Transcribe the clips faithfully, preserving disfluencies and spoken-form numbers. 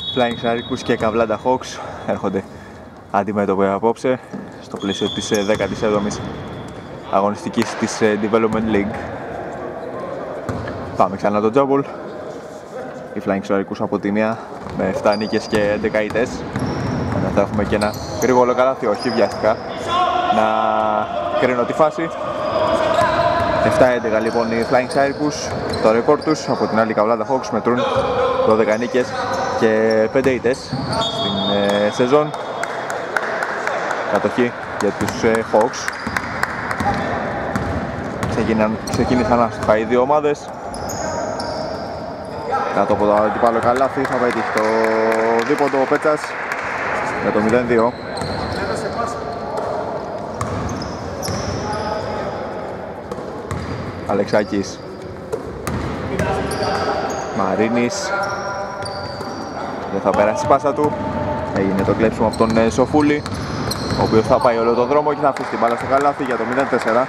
Flying Sharks και Kavlanda Hawks έρχονται αντιμέτωποι απόψε στο πλαίσιο της δέκατης έβδομης αγωνιστικής της Development League. Πάμε ξανά το τζάμπολ. Οι Flying Sharks από τη μία με επτά νίκες και έντεκα ήττες. Μετά θα έχουμε και ένα γρήγορο καλάθι, όχι βιαστικά, να κρίνω τη φάση. επτά έντεκα λοιπόν οι Flying Sharks, το ρεκόρ τους. Από την άλλη Kavlanda Hawks μετρούν δώδεκα νίκες και πέντε ήττες στην ε, σεζόν. Κατοχή για τους ε, Hawks. Ξεκίνησαν, ξεκίνησαν άστοχα οι δύο ομάδες. Κάτω από το αντιπάλο καλάθι θα πετύχει το δίποντο ο Πέτσας για το μηδέν δύο. Αλεξάκης, Μαρίνης, δεν θα περάσει η πάσα του. Έγινε το κλέψιμο από τον Σοφούλη, ο οποίος θα πάει όλο τον δρόμο και θα αφήσει την μπάλα στο καλάθι για το μηδέν τέσσερα.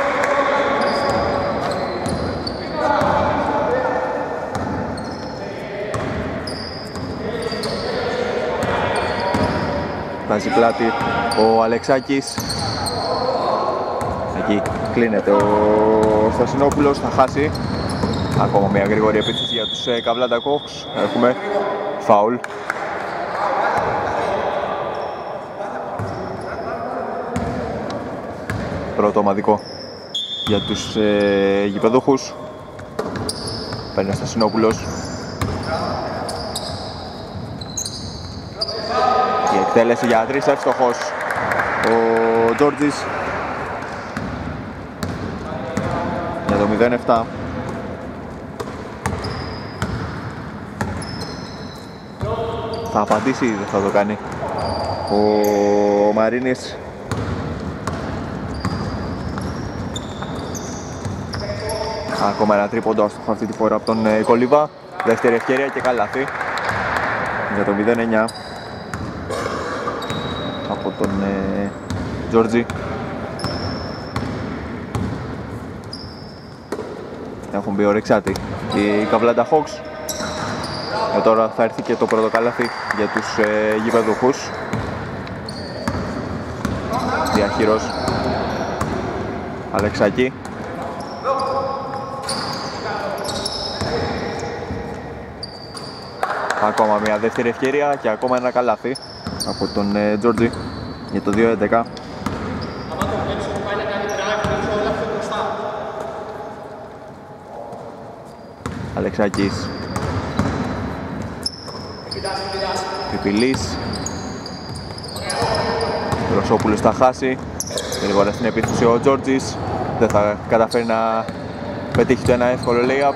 Βάζει πλάτη ο Αλεξάκης. Εκεί κλείνεται ο Στασινόπουλος, θα χάσει. Ακόμα μια γρήγορη επίθεση για τους Kavlanda Hawks. Έχουμε φάουλ. Πρώτο ομαδικό για τους ε, γηπεδούχους. Παίρνει ο Στασινόπουλος. Η εκτέλεση για τρεις, εύστοχος ο Τζόρτζης για το μηδέν επτά. Θα απαντήσει ή δεν θα το κάνει ο Μαρίνης. Ακόμα ένα τρίποντο άστοχο αυτή τη φορά από τον Κολίβα. Δεύτερη ευκαιρία και καλάθι για το μηδέν εννιά από τον ε, Τζόρτζι. Έχουν μπει ορεξάτη οι Kavlanda Hawks. Και τώρα θα έρθει και το πρώτο καλάθι για τους ε, γηπεδούχους. Διαχείρος Αλεξάκη. Ακόμα μια δεύτερη ευκαιρία και ακόμα ένα καλάθι από τον ε, Τζόρτζι για το δύο έντεκα. Αλεξάκης, Πιπιλής, Ρωσόπουλος θα χάσει. Γρήγορα στην επίθεση ο Τζόρτζης, δεν θα καταφέρει να πετύχει το ένα εύκολο lay-up.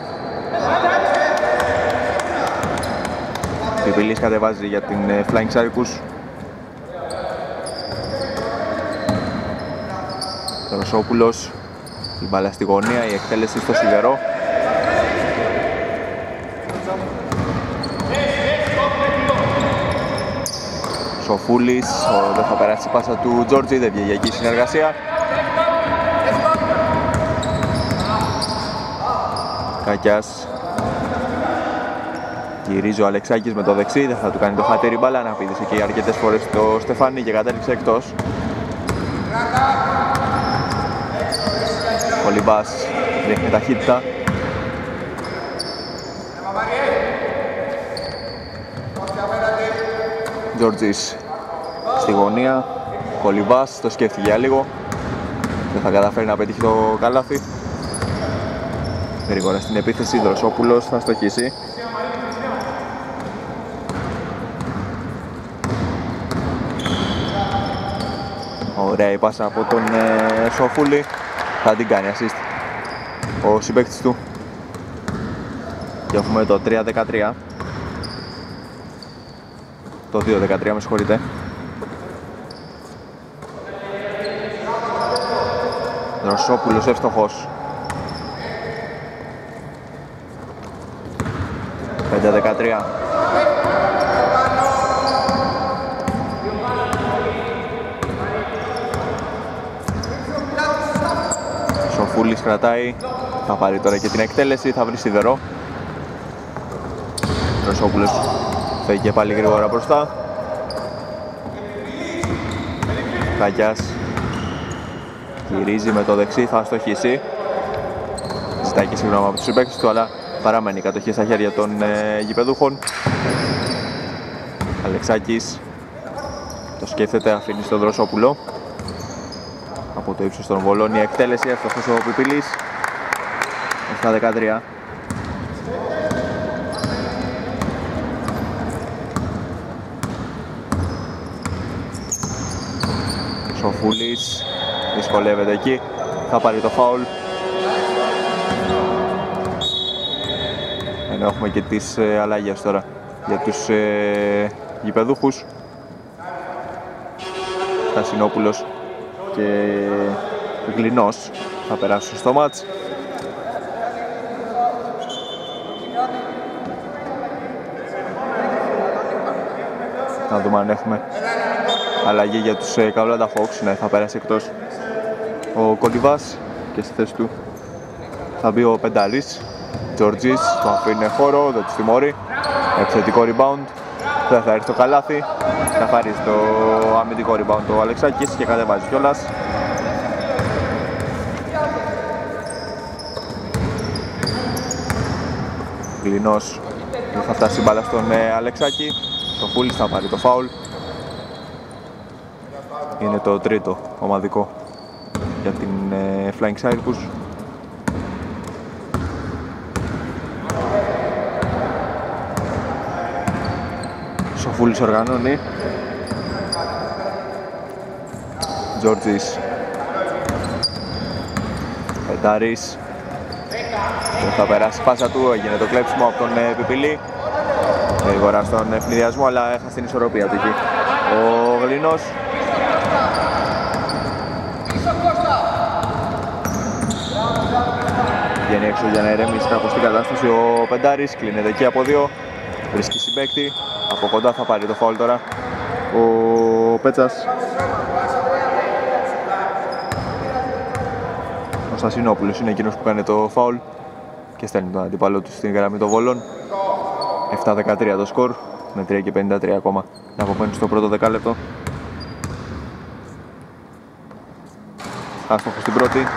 Πιπιλής κατεβάζει για την Flying Sharks. Ρωσόπουλος, η μπάλα στη γωνία, η εκτέλεση στο σιδερό. Σοφούλης, ο, δεν θα περάσει η πάσα του Τζόρτζι, δεν βγήκε εκεί η συνεργασία. Κακιάς. Γυρίζει ο Αλεξάκης με το δεξί, δεν θα του κάνει το χατήρι μπάλα, να πήδησε και αρκετές φορές το Στεφάνι και κατέληξε εκτός. Ο Λιμπάς δείχνει ταχύτητα. Τζόρτζης στη γωνία, Κολιβάς το σκέφτηκε για λίγο, δεν θα καταφέρει να πετύχει το καλάθι. Γρήγορα στην επίθεση, Δροσόπουλος θα στοχίσει. Ωραία η πάσα από τον ε, Σοφούλη, θα την κάνει assist ο συμπαίκτης του. Και έχουμε το τρία δεκατρία. Το δύο δεκατρία, με συγχωρείτε. Δροσόπουλος εύστοχος. πέντε δεκατρία. Σοφούλης κρατάει, θα πάρει τώρα και την εκτέλεση, θα βρει σιδερό. Δροσόπουλος Φεύγει και πάλι γρήγορα μπροστά. Καγιάς γυρίζει με το δεξί, θα στοχίσει. Ζητάει και συγγνώμη από τους συμπαίκτες του, αλλά παραμένει η κατοχή στα χέρια των ε, γηπεδούχων. Αλεξάκης το σκέφτεται, αφήνει στον Δροσόπουλο. Από το ύψος των βολών η εκτέλεση, εύστοχος ο Πιπίλης. επτά δεκατρία. Σοφούλης δυσκολεύεται εκεί, θα πάρει το φάουλ. Ενώ έχουμε και τις ε, αλλαγές τώρα για τους ε, γηπεδούχους. Στασινόπουλος και Γλινός θα περάσουν στο μάτς. Να δούμε αν έχουμε αλλαγή για τους ε, Atlanta Hawks. Ναι, θα περάσει εκτός ο Κολιβάς και στη θέση του θα μπει ο Πεντάλης. Τζορτζής του αφήνει χώρο, δεν τους τιμώρει. Επιθετικό rebound, δεν θα έρθει το καλάθι. Καθαρίζει το αμυντικό rebound ο Αλεξάκης και κατεβάζει κιόλας. Γλινός θα φτάσει η μπάλα στον ε, Αλεξάκη. Το Φούλης θα πάρει το φάουλ. Είναι το τρίτο ομαδικό για την ε, Flying Circus. Σοφούλης οργανώνει. Τζόρτζης. Πεντάρης. Δεν θα περάσει πάσα του, έγινε το κλέψιμο από τον ε, Πιπιλή. Γρήγορα στον ευνηδιασμό, αλλά έχασε την ισορροπία του εκεί ο Γλινός. Βγαίνει έξω για να ηρεμήσει κάπως την κατάσταση ο Πεντάρης, κλείνεται εκεί από δύο. Βρίσκει συμπαίκτη, από κοντά θα πάρει το φάουλ τώρα ο Πέτσας. Ο Στασινόπουλος είναι εκείνος που κάνει το φάουλ και στέλνει τον αντίπαλο του στην γραμμή των βολών. επτά δεκατρία το σκορ, με τρία και πενήντα τρία ακόμα να απομένουν στο πρώτο δεκάλεπτο. Άστοχος στην πρώτη.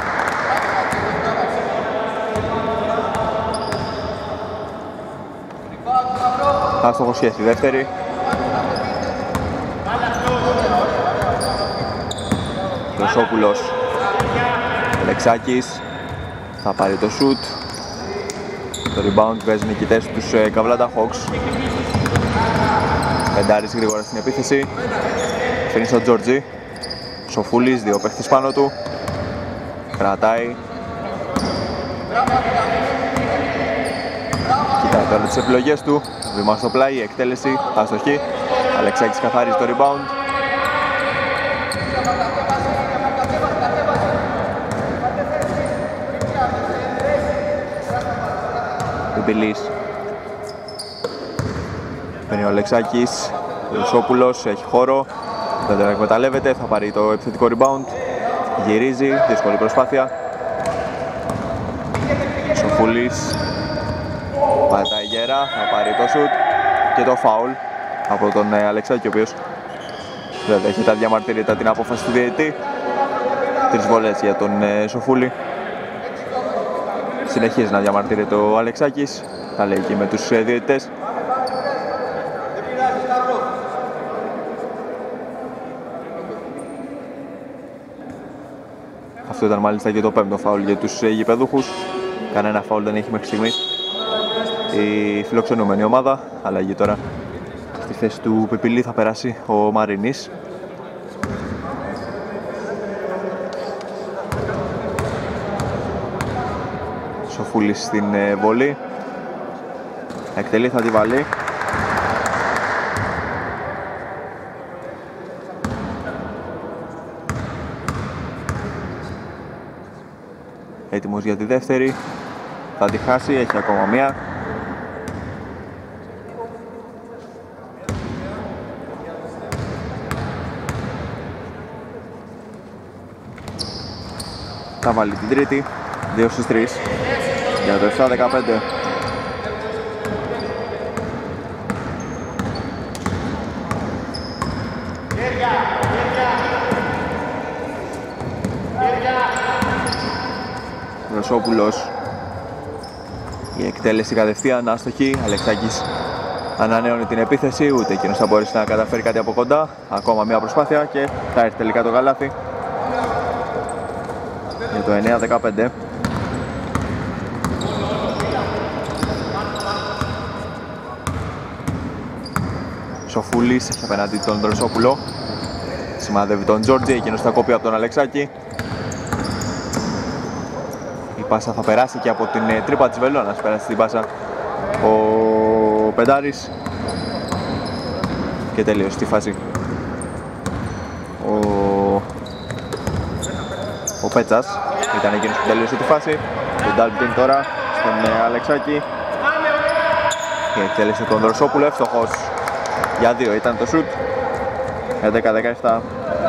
Άστοχος και στη δεύτερη. Δροσόπουλος. Αλεξάκης θα πάρει το σουτ. Το rebound παίζει νικητές τους Atlanta Hawks. Πεντάρης γρήγορα στην επίθεση. Φίνει στο Τζόρτζι. Σοφούλης, δύο παίχτες πάνω του. Κρατάει. Κοιτάει τώρα τις επιλογές του. Βήμα στο πλάι, εκτέλεση, αστοχή. Αλεξάκης καθαρίζει το rebound. Πιπιλής. Παίρνει ο Αλεξάκης. Ο Δροσόπουλος έχει χώρο. Δεν τον εκμεταλλεύεται, θα πάρει το επιθετικό rebound. Γυρίζει, δύσκολη προσπάθεια. Σοφούλης. Πατάει γερά, θα πάρει το σουτ και το φάουλ από τον Αλεξάκη, ο οποίος δεν έχει τα διαμαρτυρήτα την απόφαση του διαιτητή. Τρεις βολές για τον Σοφούλη. Συνεχίζει να διαμαρτύρεται ο Αλεξάκης, τα λέει και με τους διαιτητές. Αυτό ήταν μάλιστα και το πέμπτο φάουλ για τους γηπεδούχους. Κανένα φάουλ δεν έχει μέχρι στιγμής η φιλοξενούμενη ομάδα. Αλλαγή τώρα στη θέση του Πιπιλή θα περάσει ο Μαρινής. Σοφούλης στην βολή. Εκτελεί, θα τη βάλει. Έτοιμος για τη δεύτερη. Θα τη χάσει, έχει ακόμα μία. Θα βάλει την τρίτη. δύο στις τρεις για το επτά δεκαπέντε. Δροσόπουλος. Η εκτέλεση κατευθείαν άστοχη. Αλεξάκης ανανεώνει την επίθεση, ούτε εκείνος θα μπορέσει να καταφέρει κάτι από κοντά. Ακόμα μια προσπάθεια και θα έρθει τελικά το καλάθι για το εννέα δεκαπέντε. Σοφούλης έχει απέναντι τον Δροσόπουλο. Σημαδεύει τον Τζόρτζι, εκείνος θα κόπει από τον Αλεξάκη. Η πάσα θα περάσει και από την τρύπα της Βελώνας. Πέρασε την πάσα ο Πεντάρης και τελείωσε τη φάση ο, ο Πέτσας. Ήταν εκείνος που τελείωσε τη φάση. Το Ντάλμπτιν τώρα στον Αλεξάκη. Και εκτέλεσε τον Δροσόπουλο, εύστοχος για δύο ήταν το σουτ. έντεκα δεκαεπτά.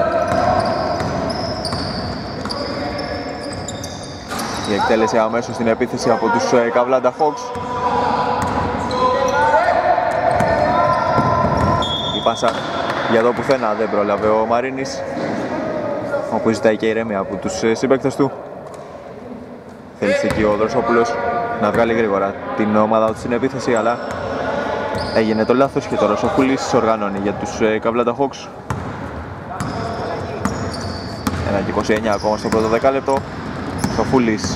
Η εκτέλεση αμέσως στην επίθεση από τους Καβλάντα Hawks. Η πάσα για εδώ πουθενά δεν πρόλαβε ο Μαρίνης, όπου ζητάει και ηρεμία από τους συμπαίκτες του. Θέλησε εκεί ο Δροσόπουλος να βγάλει γρήγορα την ομάδα του στην επίθεση, αλλά έγινε το λάθος και τώρα ο Σοφούλης οργανώνει για τους Καβλάντα Hawks. ένα και είκοσι εννέα ακόμα στο πρώτο δεκάλεπτο. Σοφούλης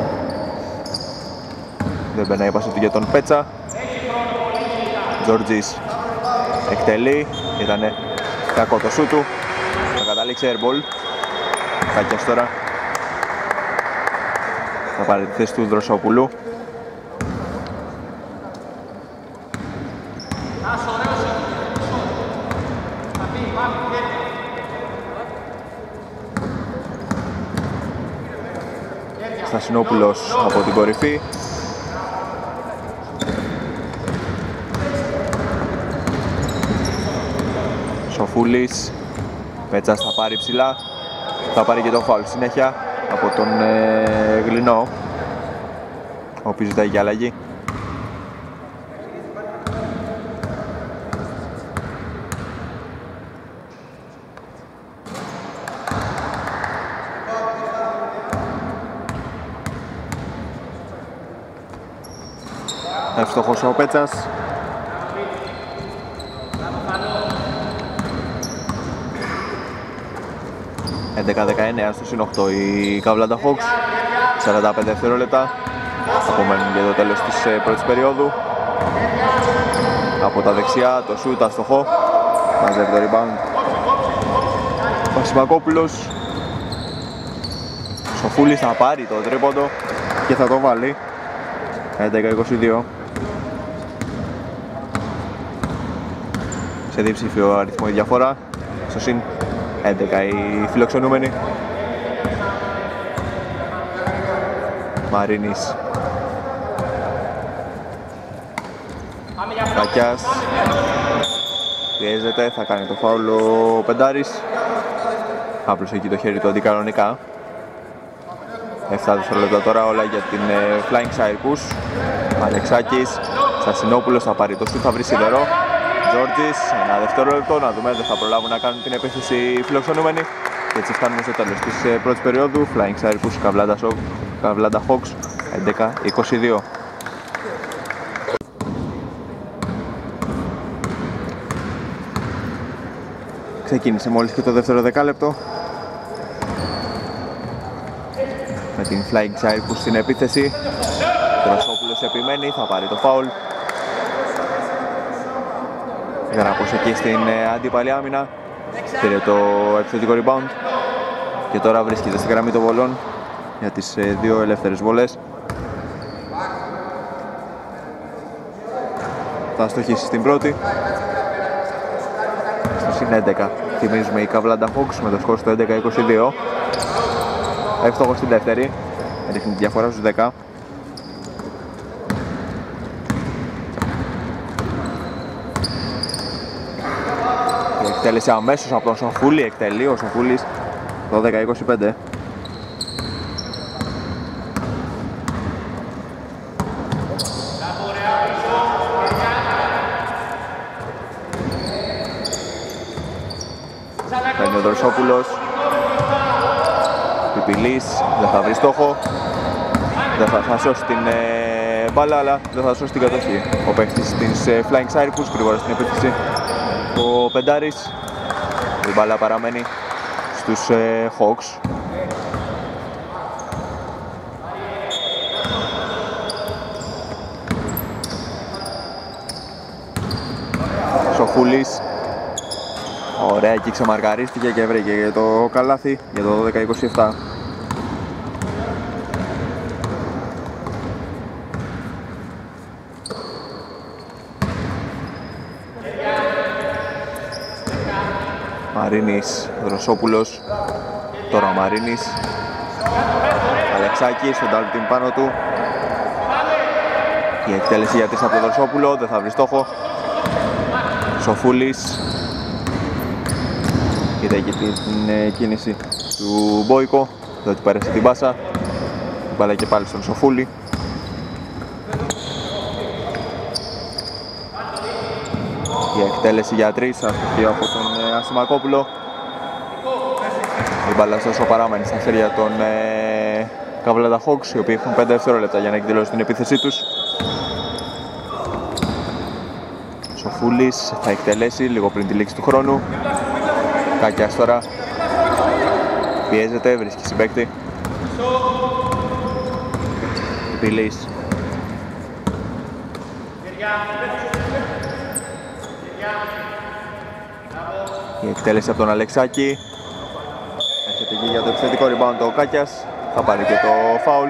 δεν περνάει η πάσα του για τον Πέτσα. Τζόρτζης εκτελεί, ήτανε κακό το σούτ του. Θα καταλήξει airball. Κάκιας τώρα θα πάρει τη θέση του Δροσόπουλου. Στασινόπουλος από την κορυφή. Σοφούλης. Πέτσας θα πάρει ψηλά. Θα πάρει και το φάουλ συνέχεια από τον ε, Γλινό, ο οποίος ζητάει για αλλαγή. Εύστοχος ο Πέτσας. έντεκα δεκαεννέα στο συν οκτώ οι Καβλάντα Hawks. σαράντα πέντε δευτερόλεπτα απομένουν για το τέλος της πρώτης περίοδου. Από τα δεξιά το σούτ αστοχό. Μαζεύει το rebound ο Σιμακόπουλος. Σοφούλης θα πάρει το τρίποντο και θα το βάλει. έντεκα είκοσι δύο. Σε διψήφιο αριθμό η διαφορά. Στο συν έντεκα οι φιλοξενούμενοι. Μαρίνης. Κακιάς. Πιέζεται, θα κάνει το φάουλ ο Πεντάρης. Άπλωσε εκεί το χέρι του αντικανονικά. εφτά δευτερόλεπτα τώρα όλα για την uh, Flying Circus. Αλεξάκης. Στασινόπουλος θα πάρει το σουτ, θα βρει σίδερο. Τζόρτζης, ένα δευτερόλεπτο, να δούμε, δεν θα προλάβουν να κάνουν την επίθεση οι φιλοξενούμενοι. Και έτσι φτάνουμε στο τέλος της uh, πρώτης περίοδου. Flying Circus, Καβλάντα Hawks, έντεκα είκοσι δύο. Ξεκίνησε μόλις και το δεύτερο δεκάλεπτο. Με την Flying Circus στην επίθεση. Δροσόπουλος επιμένει, θα πάρει το φάουλ. Γραπός εκεί στην αντίπαλη άμυνα. Πήρε το επιθετικό rebound. Και τώρα βρίσκεται στη γραμμή των βολών για τις δύο ελεύθερες βολές. Θα στοχίσει στην πρώτη. Στο συν έντεκα. Θυμίζουμε οι Καβλάντα Hawks με το σκορ στο έντεκα είκοσι δύο. Εύστοχος στην δεύτερη. Ρίχνει τη διαφορά στους δέκα. Η εκτέλεση αμέσως από τον Σοφούλη. Εκτελεί ο Σοφούλης δώδεκα είκοσι πέντε. Παίρνει ο Δροσόπουλος. Πιπιλής, δεν θα βρει στόχο. δεν θα, θα σώσει την ε, μπάλα, αλλά δεν θα σώσει την κατοχή. Ο παίκτης της ε, Flying Circus γρήγορα στην επίθεση. Ο Πεντάρης. Η μπάλα παραμένει στους ε, Hawks. Σοφούλης. Ωραία, εκεί ξεμαρκαρίστηκε και βρήκε το καλάθι για το δώδεκα είκοσι επτά. Μαρίνης, Δροσόπουλος. Τώρα ο Μαρίνης. Αλεξάκης, στον double team πάνω του. Η εκτέλεση για τρεις από τον Δροσόπουλο, δεν θα βρει στόχο. Σοφούλης. Είδα εκεί την κίνηση του Μπόικο, δεν του πέρασε την πάσα. Μπάλα και πάλι στον Σοφούλη. Η εκτέλεση για τρεις, αστοχή από τον Ασημακόπουλο. Η μπάλα ωστόσο παραμένει στα χέρια των ε, Καβλάντα Hawks, οι οποίοι έχουν πέντε δευτερόλεπτα για να εκδηλώσουν την επίθεσή τους. Σοφούλης θα εκτελέσει λίγο πριν τη λήξη του χρόνου. Κάκιας τώρα πιέζεται, βρίσκει συμπαίκτη. Πηλής. Η εκτέλεση από τον Αλεξάκη. Έρχεται εκεί για το επιθετικό rebound ο Κάκιας. Θα πάρει και το φάουλ.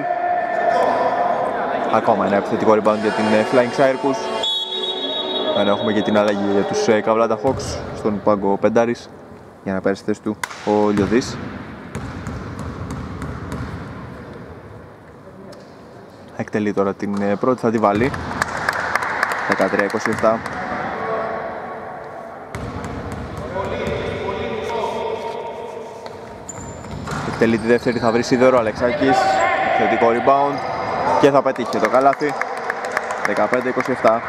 Ακόμα ένα επιθετικό rebound για την Flying Circus. Άρα έχουμε και την αλλαγή για τους Καβλάντα Hawks. Στον πάγκο Πεντάρης για να πάρει στη θέση του ο Λιωδής. Εκτελεί τώρα την πρώτη, θα τη βάλει. δεκατρία είκοσι επτά. Εκτελεί τη δεύτερη, θα βρει σίδερο, Αλεξάκης. Θετικό rebound και θα πετύχει το καλάθι. δεκαπέντε είκοσι επτά.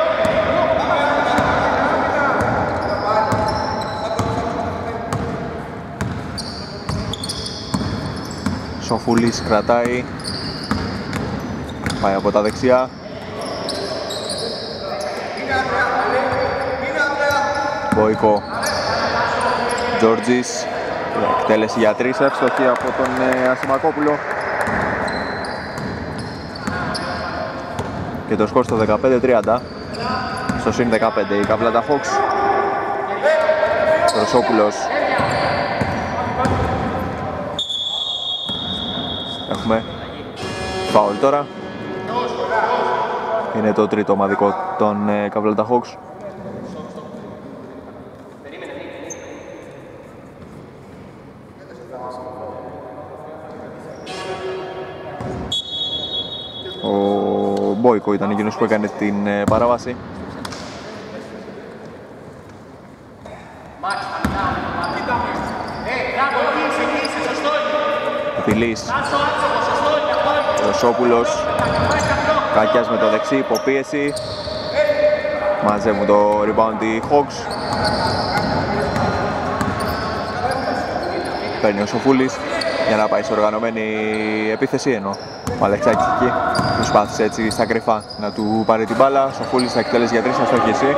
Σοφούλης κρατάει. Πάει από τα δεξιά. Μποϊκό. Τζόρτζης. Εκτέλεση για τρεις, εύστοχη από τον ε, Ασημακόπουλο. Και το σκορ στο δεκαπέντε τριάντα. Στο συν δεκαπέντε η Καβλάντα Hawks. Ρωσόπουλος. Έχουμε φάουλ τώρα. Είναι το τρίτο ομαδικό των ε, Καβλάντα Hawks. Ο Μπόικο ήταν εκείνος που έκανε την ε, παράβαση. Φιλής. Ρωσόπουλος. Κάκιας με το δεξί, υποπίεση. Μαζεύουν το rebound οι Hawks. Παίρνει ο Σοφούλης για να πάει σε οργανωμένη επίθεση, ενώ ο Αλεξάκης εκεί προσπάθησε έτσι στα κρυφά να του πάρει την μπάλα. Ο Σοφούλης θα εκτελέσει για τρεις, θα στοχίσει.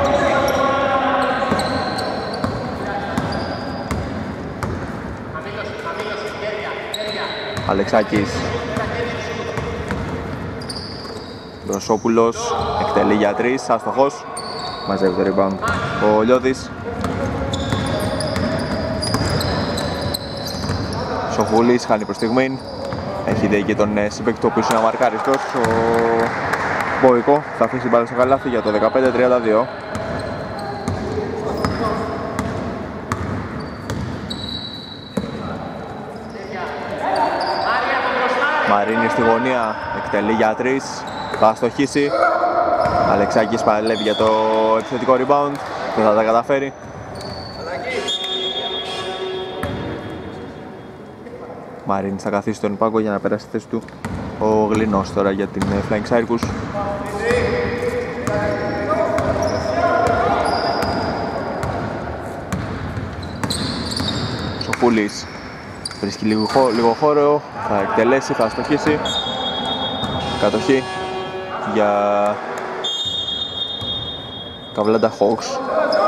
Αλεξάκης. Δροσόπουλος εκτελεί για τρεις, άστοχος. Μαζεύει το rebound ο Λιώδης. Σοφούλης χάνει προς στιγμήν. Έχει δει και τον συμπαίκτη του, ο οποίος είναι αμαρκάριστος. Ο Μποϊκό θα αφήσει μπάλα στο καλάθι για το δεκαπέντε τριάντα δύο. Μαρίνη στη γωνία, εκτελεί για τρεις, θα αστοχίσει. Αλεξάκης παλεύει για το επιθετικό rebound, δεν θα τα καταφέρει. Μαρίνης θα καθίσει τον πάγκο για να περάσει τη θέση του ο Γλινός τώρα για την Flying Circus. Σοφούλης βρίσκει λίγο, λίγο χώρο, θα εκτελέσει, θα αστοχίσει. Κατοχή για Καβλάντα Hawks.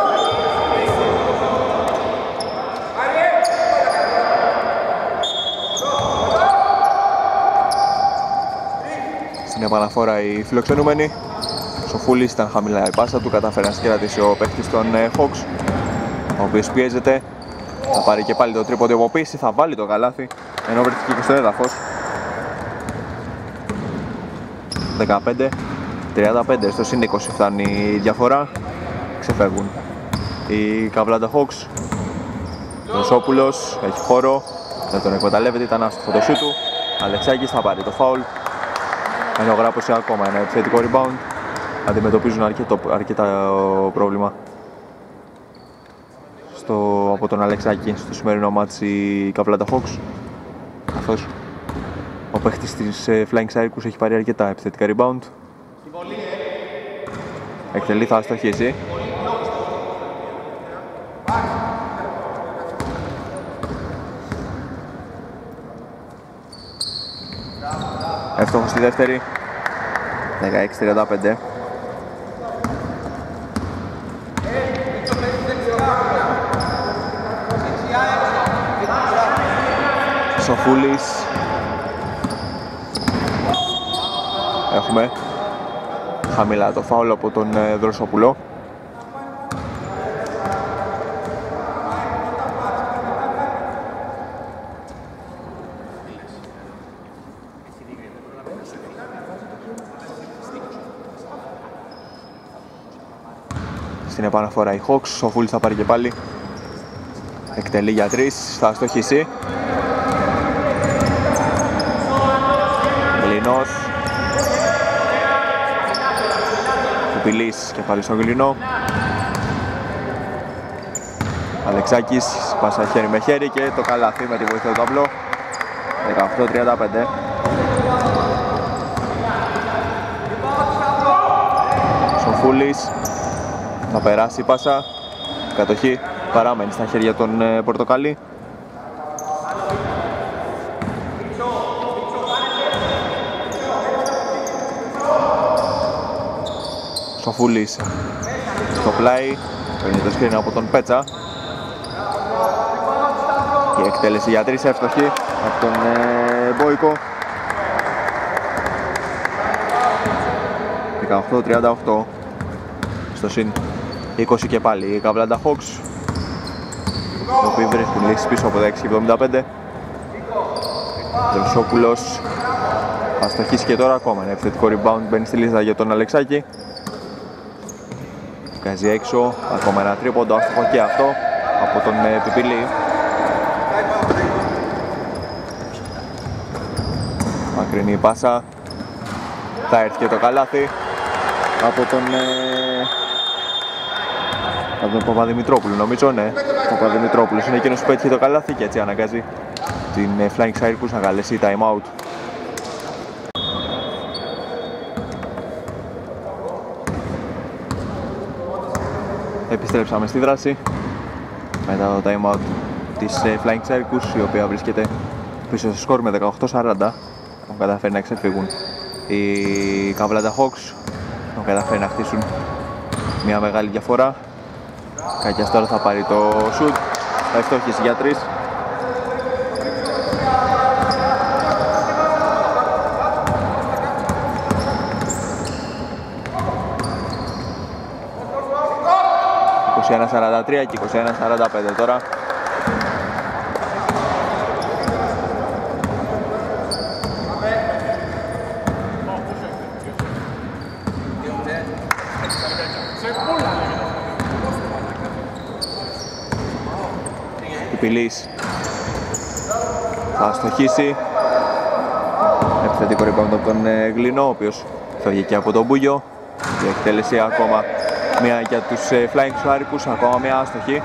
Στην επαναφορά οι φιλοξενούμενοι. Σοφούλης ήταν χαμηλά η πάσα του, κατάφερε να συγκρατήσει ο παίκτης των Hawks, ο οποίος πιέζεται. Θα πάρει και πάλι το τρίποντο υποποίηση, θα βάλει το καλάθι, ενώ βρέθηκε και στο έδαφος. δεκαπέντε τριάντα πέντε, στο συν είκοσι φτάνει η διαφορά. Ξεφεύγουν οι Καβλάντα Hawks. Δροσόπουλος έχει χώρο, δεν τον εκμεταλλεύεται, ήταν άστοχο το σούτ του. Αλεξάκης θα πάρει το φάουλ, ενώ γράψει ακόμα ένα επιθετικό rebound. Αντιμετωπίζουν αρκετό, αρκετά πρόβλημα στο, από τον Αλεξάκη στο σημερινό μάτς οι Καβλάντα Hawks, καθώς ο παίχτης της Flying Circus έχει πάρει αρκετά επιθετικά rebound. Εκτελεί, θα αστοχίσει. Εύστοχος στη δεύτερη, δεκαέξι τριάντα πέντε. Σοφούλης. Έχουμε χαμηλά το φάουλ από τον Δροσόπουλο. Στην επαναφορά οι Hawks, ο Σοφούλης θα πάρει και πάλι. Εκτελεί για τρεις, θα αστοχίσει. Γλινός. Κουπιλής και πάλι στο Γλινό. Αλεξάκης, πάσα χέρι με χέρι και το καλάθι με τη βοήθεια του ταμπλό. δεκαοκτώ τριάντα πέντε. Σοφούλης. Θα περάσει η πάσα. Κατοχή παραμένει στα χέρια των ε, Πορτοκαλί. Σοφούλης στο πλάι, παίρνει το σκριν από τον Πέτσα. Η εκτέλεση για τρεις εύστοχη από τον ε, Μπόικο. δεκαοκτώ τριάντα οκτώ. Στο συν είκοσι και πάλι οι Καβλάντα Hawks, οι οποίοι βρίσκουν λύσεις πίσω από δέκα εβδομήντα πέντε. Δροσόπουλος θα στοχίσει και τώρα ακόμα ένα επιθετικό rebound, μπαίνει στη λίστα για τον Αλεξάκη. Βγάζει έξω, ακόμα ένα τρίποντο, άστοχο και αυτό από τον ε, Πιπιλή. Μακρινή πάσα, θα έρθει και το καλάθι από τον ε, από τον Παπαδημητρόπουλο, νομίζω, ναι. Ο Παπαδημητρόπουλος είναι εκείνος που πέτυχε το καλάθι και έτσι αναγκάζει την ε, Flying Circus να καλέσει time out. Επιστρέψαμε στη δράση μετά το time out της ε, Flying Circus, η οποία βρίσκεται πίσω στο σκορ με δεκαοκτώ σαράντα. Έχουν καταφέρει να ξεφύγουν οι Καβλάντα Hawks, έχουν καταφέρει να χτίσουν μια μεγάλη διαφορά. Κακιάς τώρα θα πάρει το shoot, θα ευστοχίσει για τρεις. είκοσι ένα σαράντα τρία και είκοσι ένα σαράντα πέντε τώρα. Πιπιλής θα αστοχίσει. Επιθετικό rebound από τον ε, Γλινό, ο οποίος φεύγει και από τον Μπούγιο. Η εκτέλεση ακόμα μια για τους ε, Flying Circus, ακόμα μια άστοχη.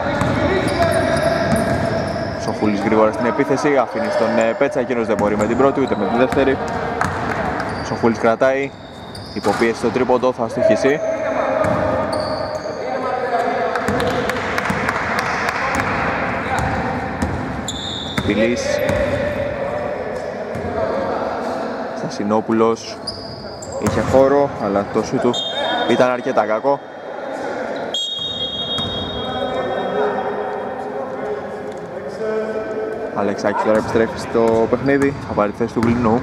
Σοφούλης γρήγορα στην επίθεση, αφήνει στον ε, Πέτσα, εκείνος δεν μπορεί με την πρώτη ούτε με την δεύτερη. Σοφούλης κρατάει, υποπίεση στο τρίποντο, θα αστοχίσει. Πιπιλής στα Σασινόπουλος είχε χώρο, αλλά το σου του ήταν αρκετά κακό. Αλεξάκης τώρα επιστρέφει στο παιχνίδι, θα πάρει τη θέση του Γλυνού.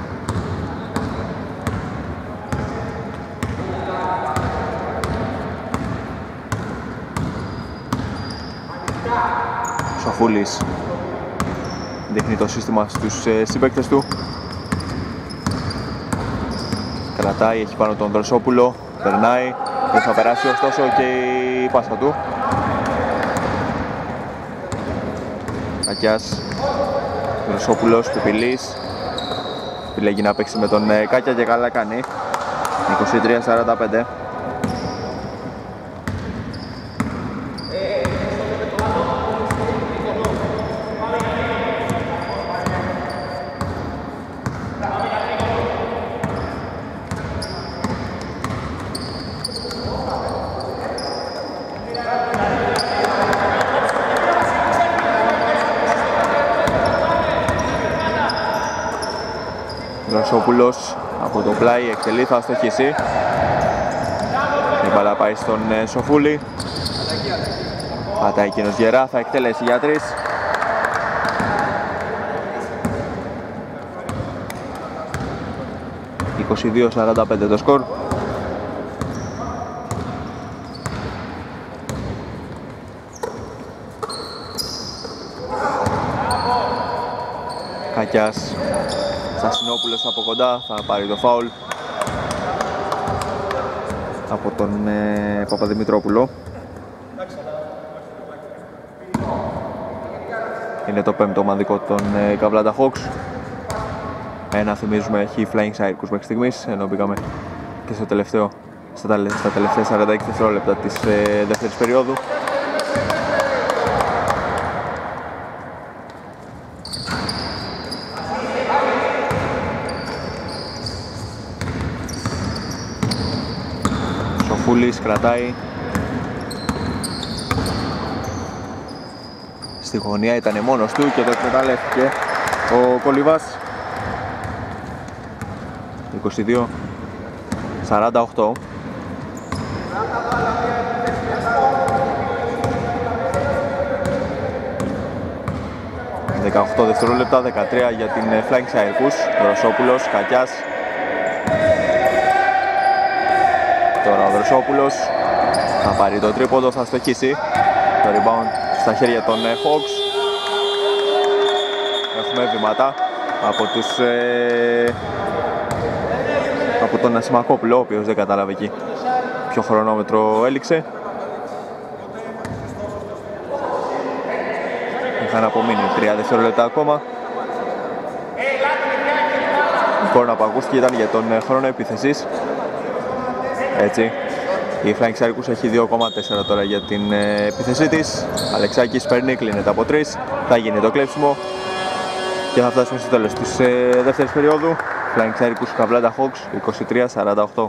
Σοφούλης δείχνει το σύστημα στους ε, συμπαίκτες του. Κρατάει, έχει πάνω τον Δροσόπουλο, περνάει, δεν θα περάσει ωστόσο και η πάσα του. Κακιάς, Δροσόπουλος, Πιπιλής. Επιλέγει να παίξει με τον ε, Κάκια και καλά κάνει. είκοσι τρία σαράντα πέντε. Δροσόπουλος από το πλάι εκτελεί, θα στοχίσει. Η μπάλα πάει στον ε, Σοφούλη. Πατάει εκείνος γερά, θα εκτελέσει για τρεις. είκοσι δύο σαράντα πέντε το σκορ. Κακιάς. Σασινόπουλος από κοντά, θα πάρει το φάουλ από τον ε, Παπαδημητρόπουλο. Είναι το πέμπτο ομαδικό των ε, Καβλάντα Hawks. Ένα, θυμίζουμε, έχει Flying Circus μέχρι στιγμής, ενώ μπήκαμε και στο τελευταίο, στα, στα τελευταία σαράντα έξι δευτερόλεπτα της ε, δεύτερης περίοδου. Σοφούλης κρατάει. Στη γωνία ήταν μόνος του και το εκμεταλλεύτηκε ο Κολυβάς. είκοσι δύο σαράντα οκτώ. δεκαοκτώ δευτερόλεπτα, δεκατρία για την Flying Circus. Δροσόπουλος, Κακιάς. Τώρα ο Δροσόπουλος θα πάρει το τρίποντο, θα στοχίσει. Το rebound στα χέρια των Hawks. Έχουμε βήματα από τους ε, από τον Ασημακόπουλο, ο οποίος δεν κατάλαβε εκεί ποιο χρονόμετρο έληξε. Είχαν απομείνει τρία δευτερόλεπτα ακόμα. Η κόρνα που ακούστηκε ήταν για τον χρόνο επίθεσης. Έτσι, η Flying Circus έχει δύο κόμμα τέσσερα τώρα για την ε, επίθεσή της. Αλεξάκης παίρνει, κλείνεται από τρεις. Θα γίνει το κλέψιμο και θα φτάσουμε στο τέλος της ε, δεύτερης περίοδου. Flying Circus Καβλάντα Hawks είκοσι τρία σαράντα οκτώ.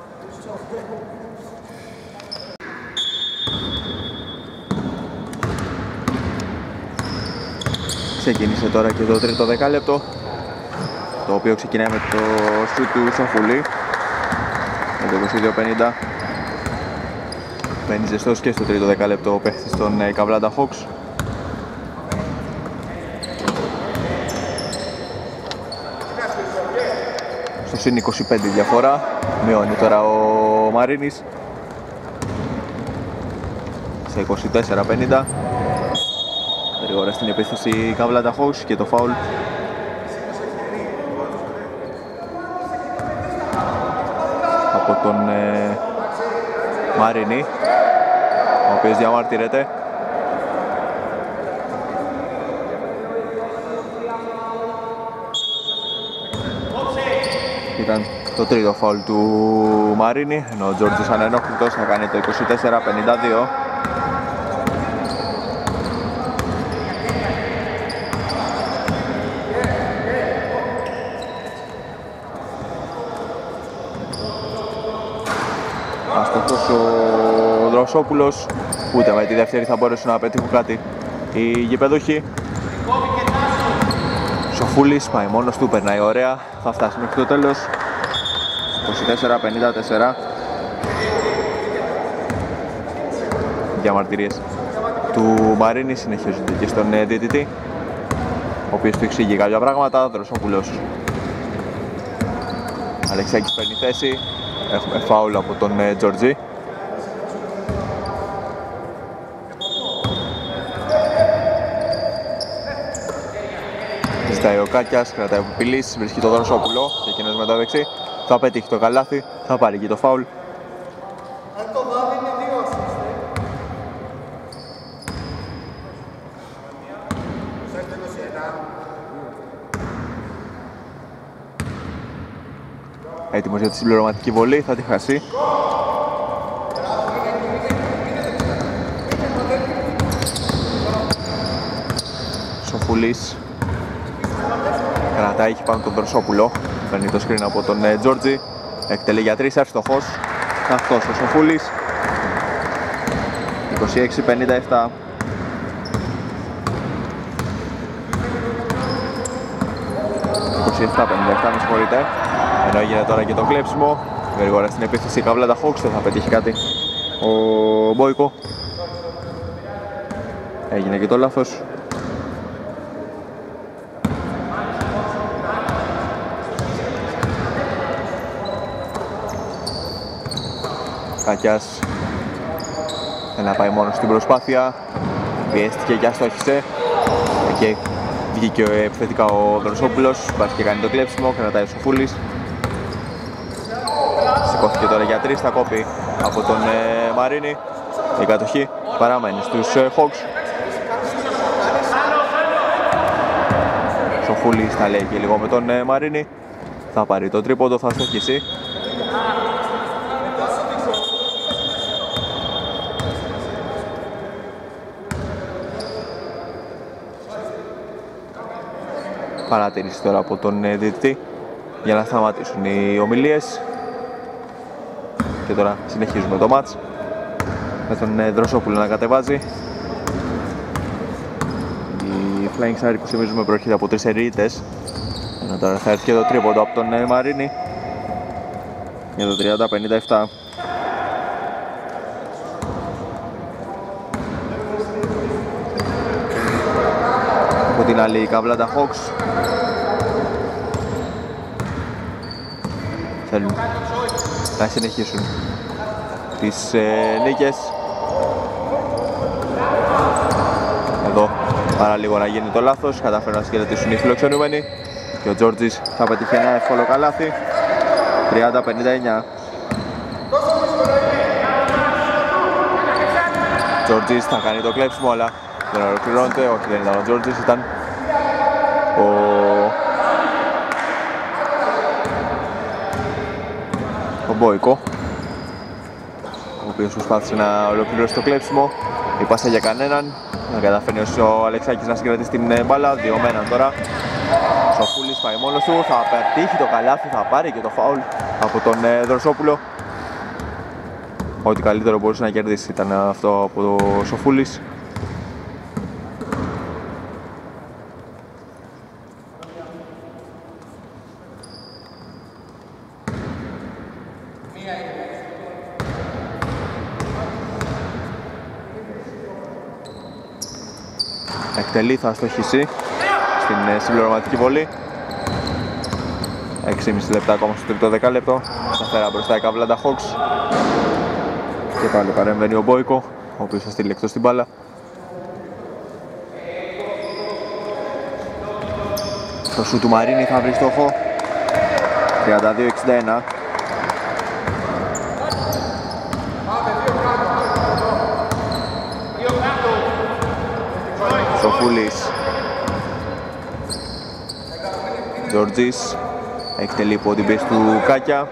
Ξεκίνησε τώρα και το τρίτο δεκάλεπτο, το οποίο ξεκινάει με το σουτ του Σοφούλη. Με το είκοσι δύο πενήντα μπαίνει ζεστός και στο τρίτο δεκάλεπτο ο παίχτης των Καβλάντα Hawks. Στο συν είκοσι πέντε διαφορά, μειώνει τώρα ο Μαρίνης σε είκοσι τέσσερα πενήντα. Γρήγορα στην επίθεση η Καβλάντα Hawks και το φάουλ από τον ε, Μαρίνη, ο οποίος διαμαρτύρεται. Ήταν το τρίτο φάουλ του Μαρίνη, ενώ ο Τζόρτζος ανενόχλητος θα κάνει το είκοσι τέσσερα πενήντα δύο. Αστοχός ο Δροσόπουλος, ούτε με τη δεύτερη θα μπορέσουν να πετύχουν κάτι οι γηπεδούχοι. Σοφούλης πάει μόνος του, περνάει ωραία, θα φτάσει μέχρι το τέλος. είκοσι τέσσερα πενήντα τέσσερα. Διαμαρτυρίες του Μαρίνη συνεχίζονται και στον διαιτητή, ο οποίος του εξηγεί κάποια πράγματα. Δροσόπουλος. Αλεξάκης παίρνει θέση. Έχουμε φάουλ από τον Τζορτζή. Ζητάει ο Κάκιας, κρατάει ο Πιπιλής, βρίσκει τον Δροσόπουλο και εκείνος με το δεξί θα πετύχει το καλάθι, θα πάρει και το φάουλ. Έτοιμος για τη συμπληρωματική βολή, θα τη χάσει. Σοφούλης κρατάει, έχει πάνω τον Δροσόπουλο. Παίρνει το screen από τον ε, Τζόρτζι. Εκτελεί για τρεις, εύστοχος. Αυτός ο Σοφούλης. είκοσι έξι πενήντα επτά. είκοσι επτά πενήντα επτά, με συγχωρείτε. Ενώ έγινε τώρα και το κλέψιμο. Γρήγορα στην επίθεση η Καβλάντα Hawks, δεν θα πετύχει κάτι ο Μπόικο. Έγινε και το λάθος. Κάκιας θέλει να πάει μόνο στην προσπάθεια. Πιέστηκε και αστόχισε. Εκεί βγήκε επιθετικά ο Δροσόπουλος. Μπας και κάνει το κλέψιμο, κρατάει ο Σοφούλης. Σηκώθηκε τώρα για τρεις, θα κόπει από τον ε, Μαρίνη. Η κατοχή παραμένει στους ε, Hawks. Σοφούλης θα λέει και λίγο με τον ε, Μαρίνη. Θα πάρει το τρίποντο, θα στοχίσει. Παρατήρηση τώρα από τον ε, διαιτητή για να σταματήσουν οι ομιλίες. Και τώρα συνεχίζουμε το μάτς με τον ε, Δροσόπουλο να κατεβάζει. Η Flying Star που θυμίζουμε προέρχεται από τρεις ερείτες. Ενώ τώρα θα έρθει και το τρίποντο από τον ε, Μαρίνη για το τριάντα πενήντα επτά. Από την άλλη η Καβλάντα Hawks θέλουν να συνεχίσουν τις ε, νίκες. Εδώ παραλίγο να γίνει το λάθος, καταφέρουν να συγκρατήσουν οι φιλοξενούμενοι και ο Τζόρτζης θα πετύχει ένα εύκολο καλάθι. τριάντα πενήντα εννιά. Τζόρτζης θα κάνει το κλέψιμο, αλλά δεν ολοκληρώνεται. Όχι, δεν ήταν ο Τζόρτζης, ήταν ο ο Μπόικο, ο οποίος προσπάθησε να ολοκληρώσει το κλέψιμο. Η πάσα για κανέναν, να καταφέρνει ο Αλεξάκης να συγκρατήσει την μπάλα. Δύο μέναν τώρα. Ο Σοφούλης πάει μόνος του, θα πετύχει το καλάθι, θα πάρει και το φάουλ από τον Δροσόπουλο. Ό,τι καλύτερο μπορούσε να κερδίσει ήταν αυτό από το Σοφούλης. Εκτελεί, θα αστοχίσει στην συμπληρωματική βολή. έξι και μισό λεπτά ακόμα στο τρίτο δεκάλεπτο. Σταθερά μπροστά η Καβλάντα Hawks. Και πάλι παρεμβαίνει ο Μπόικο, ο οποίος θα στείλει εκτός την μπάλα. Το σου του Μαρίνη θα βρει στόχο. τριάντα δύο εξήντα ένα. Σοφούλης. Τζορτζής εκτελεί υπό την πίεση του Κάκια.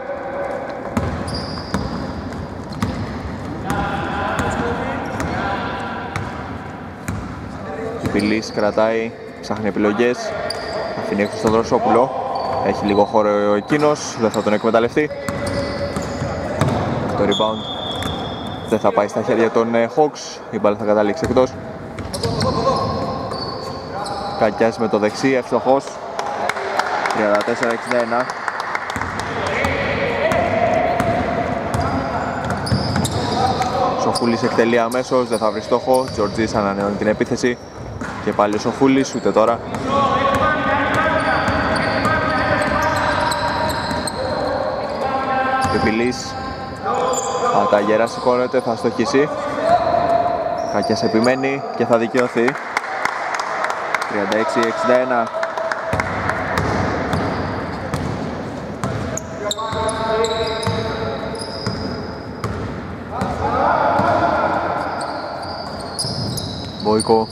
Πιπιλής κρατάει, ψάχνει επιλογές. Αφήνει έξω στον Δροσόπουλο. Έχει λίγο χώρο εκείνος, δεν θα τον εκμεταλλευτεί. Το rebound δεν θα πάει στα χέρια των Hawks. Η μπάλα θα καταλήξει εκτός. Κακιάς με το δεξί, εύστοχος. τριάντα τέσσερα εξήντα ένα. Σοφούλης εκτελεί αμέσως, δεν θα βρει στόχο. Τζορτζής ανανεώνει την επίθεση. Και πάλι ο Σοφούλης, ούτε τώρα. Πιπιλής. Αταγέρα σηκώνεται, θα στοχίσει. Κακιάς επιμένει και θα δικαιωθεί. τριάντα έξι εξήντα ένα. Βοϊκό.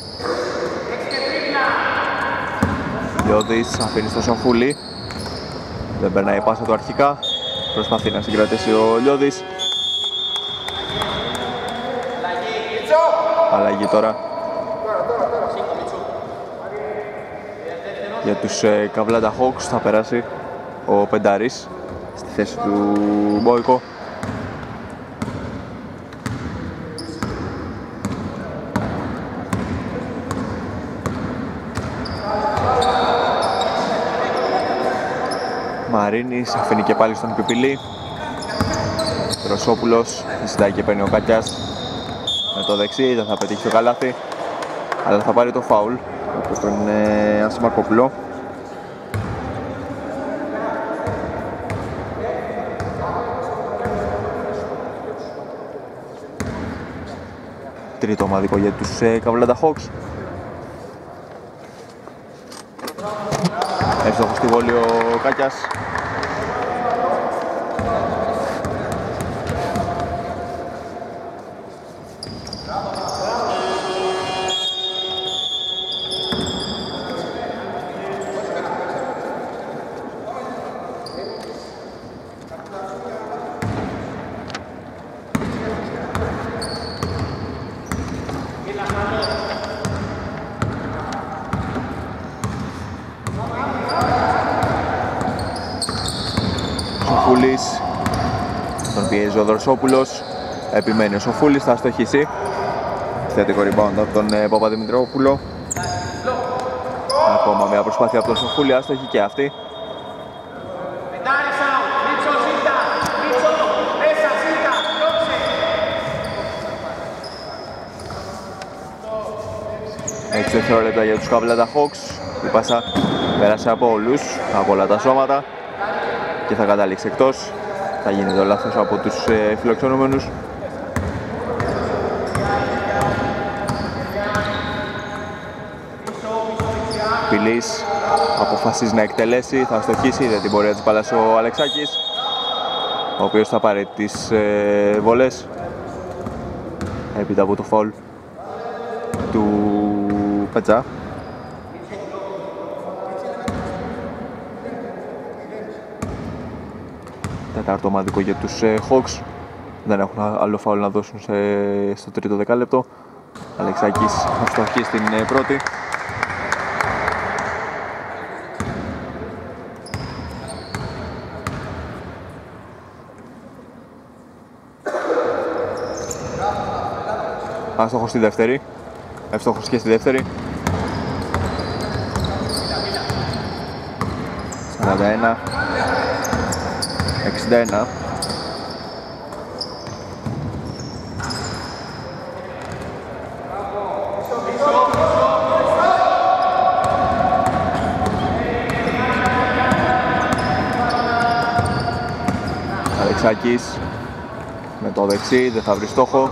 Λιώδης αφήνει στο Σοφούλη. Δεν περνάει η πάσα του αρχικά. Προσπαθεί να συγκρατήσει ο Λιώδης. Αλλαγή τώρα για τους ε, Καβλάντα Hawks. Θα περάσει ο Πεντάρης στη θέση του Μπόικο. Μαρίνης αφήνει και πάλι στον Πιπιλή. Ρωσόπουλος ζητάει και παίρνει ο Κακιάς με το δεξί, δεν θα πετύχει το καλάθι, αλλά θα πάρει το φάουλ από τον ε, Ασημακόπουλο. Τρίτο ομαδικό για τους ε, Καβλάντα Hawks. Εύστοχος στη βόλη ο Κάκιας. Τον πιέζει ο Δροσόπουλος. Επιμένει ο Σοφούλης, θα στοχίσει. Θετικό rebound από τον ε, Παπαδημητρόπουλο. Ακόμα μια προσπάθεια από τον Σοφούλη, άστοχη και αυτή. έξι δευτερόλεπτα για τους Καβλάντα Hawks. Η πάσα πέρασε από όλους, από όλα τα σώματα και θα καταλήξει εκτός. Θα γίνει το λάθος από τους ε, φιλοξενούμενους. Πιλής αποφασίζει να εκτελέσει, θα στοχίσει, δεν την πορεία της μπάλας ο Αλεξάκης, ο οποίος θα πάρει τις ε, βολές έπειτα από το φαουλ του Πετζά. Τέταρτο ομαδικό για τους ε, Hawks. Δεν έχουν άλλο φάουλ να δώσουν σε, στο τρίτο δεκάλεπτο. Αλεξάκης αστοχή στην ε, πρώτη. Άστοχος στη δεύτερη. Εύστοχος και στη δεύτερη. σαράντα ένα εξήντα ένα. Αλεξάκης με το δεξί, δεν θα βρει στόχο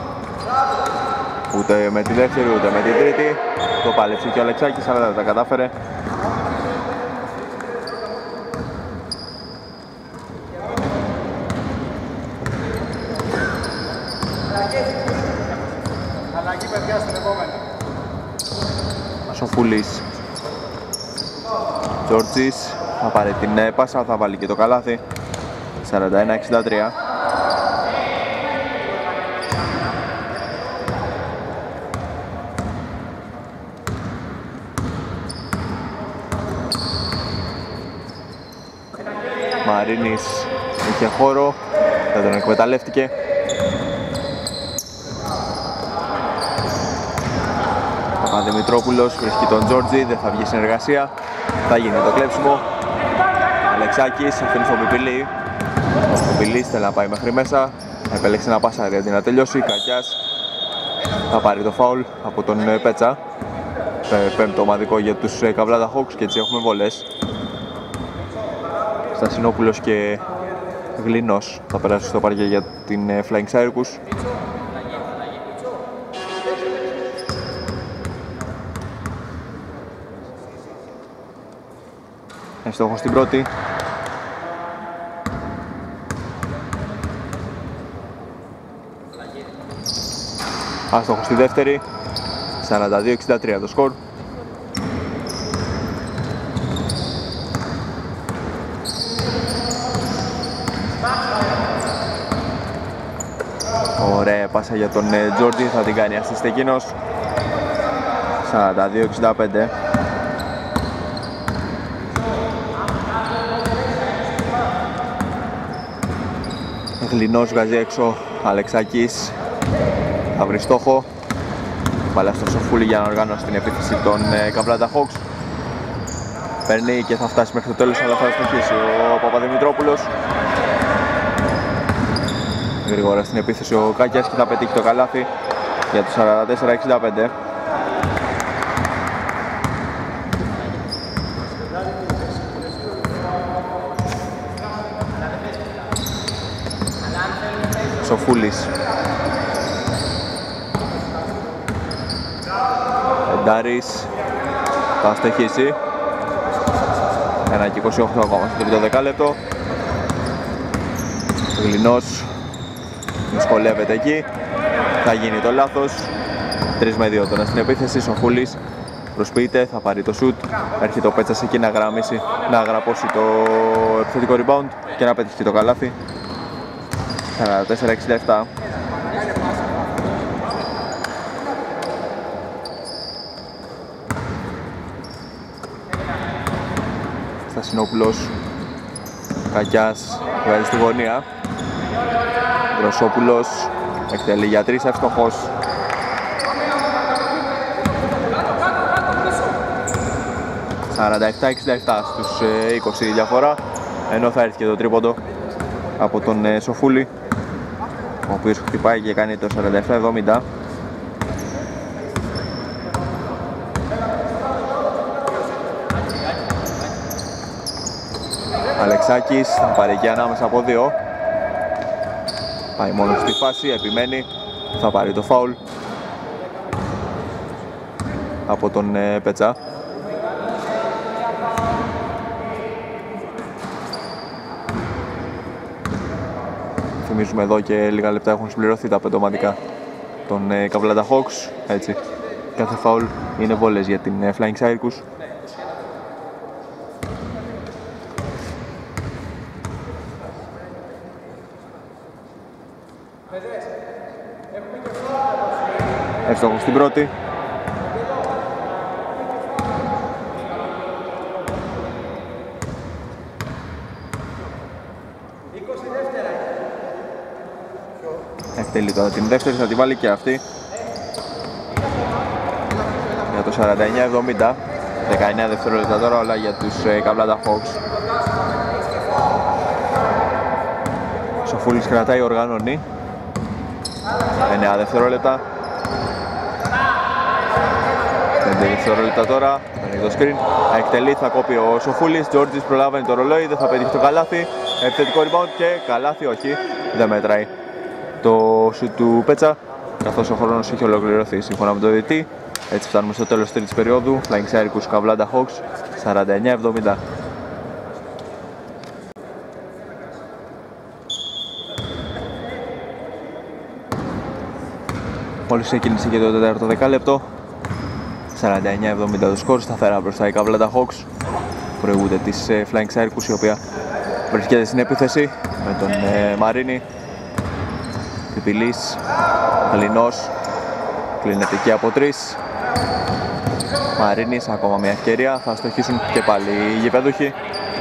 ούτε με τη δεύτερη ούτε με την τρίτη. Το πάλεψε και ο Αλεξάκης αλλά δεν τα κατάφερε. Σοφούλης. Τζόρτζης θα πάρει την πάσα, θα βάλει και το καλάθι. σαράντα ένα εξήντα τρία. Μαρίνης είχε χώρο, δεν τον εκμεταλλεύτηκε. Παπαδημητρόπουλος βρίσκει τον Τζόρτζι, δεν θα βγει συνεργασία. Θα γίνει το κλέψιμο. Αλεξάκης αφήνει στον Πιπιλή. Ο Πιπιλής θέλει να πάει μέχρι μέσα. επέλεξε να πασάρει αντί να τελειώσει. Κακιάς θα πάρει το φάουλ από τον Πέτσα. Πέμπτο ομαδικό για τους Καβλάντα Hawks και έτσι έχουμε βολές. Στασινόπουλος και Γλινός θα περάσουν στο παρκέ για την Flying Circus. Εύστοχος στην πρώτη. Άστοχος στη δεύτερη. σαράντα δύο εξήντα τρία το σκορ. Ωραία πάσα για τον Τζόρτζι, θα την κάνει assist εκείνος. σαράντα δύο εξήντα πέντε. Γλινός βγάζει έξω, Αλεξάκης θα βρει στόχο. Μπάλα στο Σοφούλη για να οργανώσει την επίθεση των Καβλάντα Hawks. Παίρνει και θα φτάσει μέχρι το τέλος, αλλά θα στοχίσει ο Παπαδημητρόπουλος. Γρήγορα στην επίθεση ο Κάκιας και θα πετύχει το καλάθι για το σαράντα τέσσερα εξήντα πέντε. Σοφούλης. Εντάρης θα στοχίσει. ένα και είκοσι οκτώ ακόμα στο τρίτο δεκάλεπτο. Γλινός δυσκολεύεται εκεί. Θα γίνει το λάθος. τρία με δύο τώρα στην επίθεση. Σοφούλης προσποιείται, θα πάρει το σουτ. Έρχεται ο Πέτσας εκεί να γραμμίσει, να γραπώσει το επιθετικό rebound και να πετύχει το καλάθι. σαράντα τέσσερα εξήντα επτά. Στασινόπουλος. Κακιάς βγάζει στη γωνία. Δροσόπουλος εκτελεί για τρεις, εύστοχος. σαράντα επτά εξήντα επτά στους είκοσι διαφορά, ενώ θα έρθει και το τρίποντο από τον Σοφούλη, ο οποίος χτυπάει και κάνει το σαράντα επτά εβδομήντα. Αλεξάκης θα πάρει και ανάμεσα από δύο. Πάει μόνο στη φάση, επιμένει, θα πάρει το φάουλ από τον ε, Πέτσα. Θυμίζουμε εδώ και λίγα λεπτά έχουν συμπληρωθεί τα πεντωματικά των ε, Καβλάντα Hawks. Έτσι, κάθε φάουλ είναι βόλες για την ε, Flying Circus. Εύστοχος στην πρώτη. Εκτελεί τώρα την δεύτερη, θα τη βάλει και αυτή για το σαράντα εννιά εβδομήντα. δεκαεννιά δευτερόλεπτα τώρα όλα για τους ε, Καβλάντα Hawks. Σοφούλης κρατάει, οργανώνει. εννιά δευτερόλεπτα. πέντε δευτερόλεπτα τώρα, παίρνει το screen, θα εκτελεί, θα κόπει ο Σοφούλης. Τζόρτζης προλάβαινε το ρολόι, δεν θα πετύχει το καλάθι. Επιθετικό rebound και καλάθι, όχι, δεν μέτραει το shoot του Πέτσα, καθώς ο χρόνος είχε ολοκληρωθεί σύμφωνα με το διαιτητή. Έτσι φτάνουμε στο τέλος της τρίτης περίοδου. Flying Circus Καβλάντα Hawks σαράντα εννιά εβδομήντα. Μόλις ξεκίνησε και το τέταρτο δεκάλεπτο. σαράντα εννιά εβδομήντα το σκορ, σταθερά μπροστά η Καβλάντα Hawks. Προηγούνται της ε, Flying Circus, η οποία βρίσκεται στην επίθεση με τον ε, Μαρίνη. Πιπιλής, Γλινός, κλείνεται και από τρεις. Μαρίνης, ακόμα μια ευκαιρία, θα στοχίσουν και πάλι οι γηπεδούχοι.